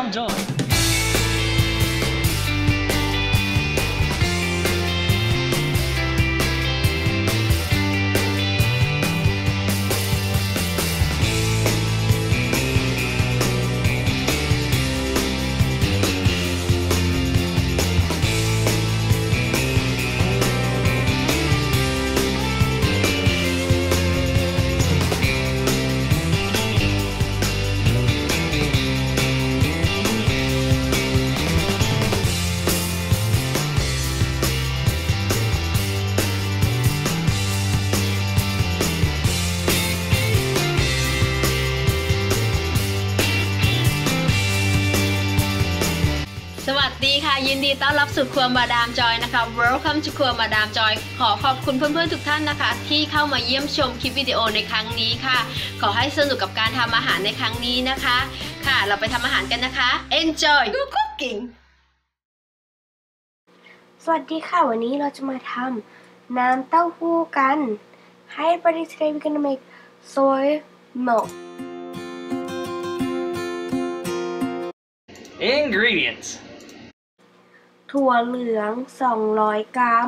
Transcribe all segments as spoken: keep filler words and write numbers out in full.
Madame Joy สวัสดีค่ะยินดีต้อนรับสู่ครัวมาดามจอยนะคะ Welcome to ครัวมาดามจอยขอขอบคุณเพื่อนๆทุกท่านนะคะที่เข้ามาเยี่ยมชมคลิปวิดีโอในครั้งนี้ค่ะขอให้สนุกกับการทำอาหารในครั้งนี้นะคะค่ะเราไปทำอาหารกันนะคะ Enjoy good cooking สวัสดีค่ะวันนี้เราจะมาทำน้ำเต้าหู้กัน Hi everybody, today we're gonna make soy milk. Ingredients ถั่วเหลืองสองร้อยกรัม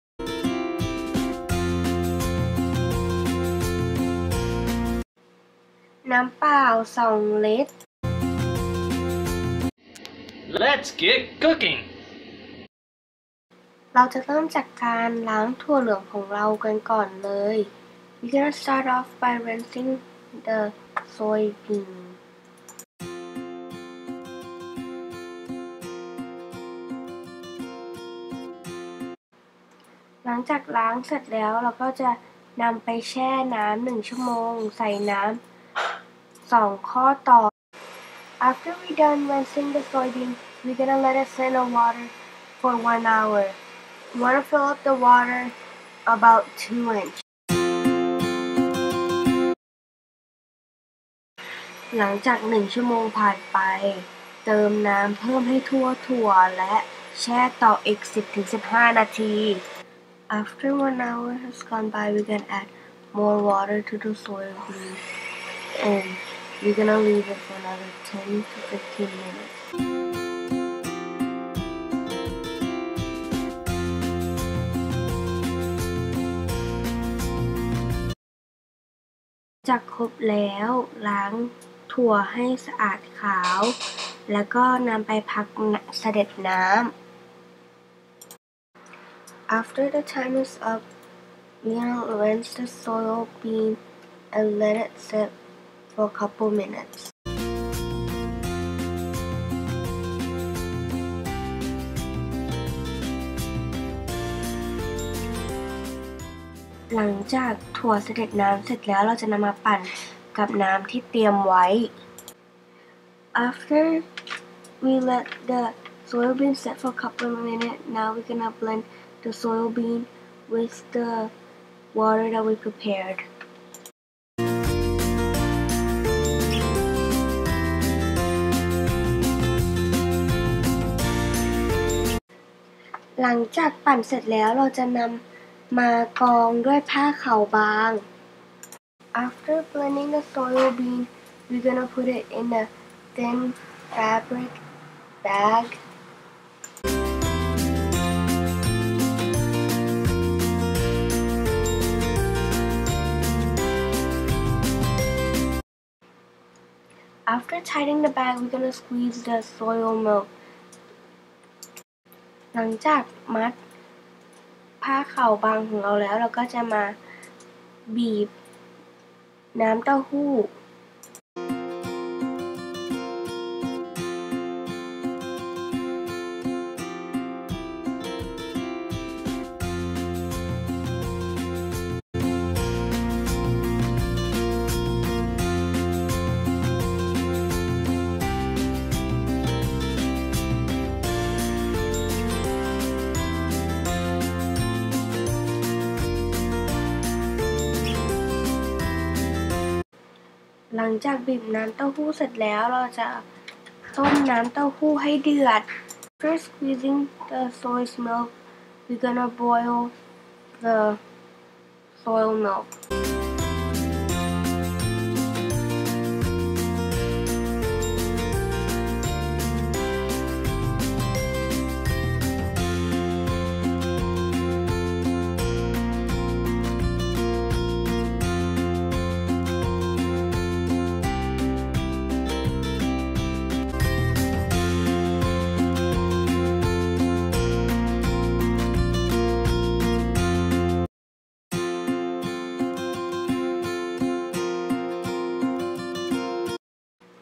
น้ำเปล่าสองลิตร Let's get cooking เราจะเริ่มจากการล้างถั่วเหลืองของเรากันก่อนเลย We're gonna start off by rinsing the soybeanหลังจากล้างเสร็จแล้วเราก็จะนำไปแช่น้ำหนึ่งชั่วโมงใส่น้ำสองข้อต่อ After we done rinsing the soybean, we're gonna let it sit in the water for one hour. You wanna fill up the water about two inch. หลังจากหนึ่งชั่วโมงผ่านไปเติมน้ำเพิ่มให้ทั่วถั่วและแช่ต่ออีก สิบถึงสิบห้า นาทีAfter one hour has gone by, we can add more water to the soybean, and we're gonna leave it for another ten to fifteen minutes. จากครบแล้วล้างถั่วให้สะอาดขาวแล้วก็นำไปพักเสด็จน้ำAfter the time is up, we're gonna rinse the soybean and let it sit for a couple minutes. หลังจากถั่วเสด็จน้ำเสร็จแล้วเราจะนำมาปั่นกับน้ำที่เตรียมไว้ After we let the soybean sit for a couple of minutes, now we're gonna blend the soybean with the water that we prepared. หลังจากปั่นเสร็จแล้วเราจะนำมากรองด้วยผ้าขาวบาง After blending the soybean, we're gonna put it in a thin fabric bag.After tightening the bag, we're gonna squeeze the soy milk. หลังจากมัดผ้าขาวบางของเราแล้วเราก็จะมาบีบน้ำเต้าหู้หลังจากบีบน้ำเต้าหู้เสร็จแล้วเราจะต้มน้ำเต้าหู้ให้เดือด After squeezing the soy milk, we're gonna boil the soy milk. ห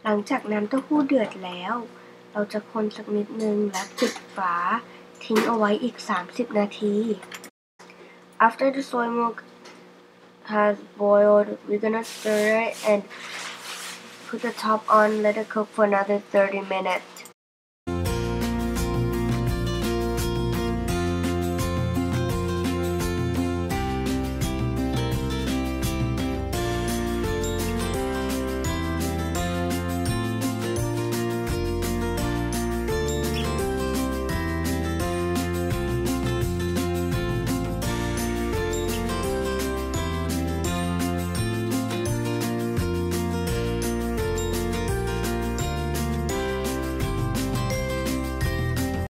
หลังจากน้ำเต้าหู้เดือดแล้วเราจะคนสักนิดนึงและปิดฝาทิ้งเอาไว้อีกสามสิบนาที After the soy milk has boiled, we're gonna stir it and put the top on, let it cook for another thirty minutes.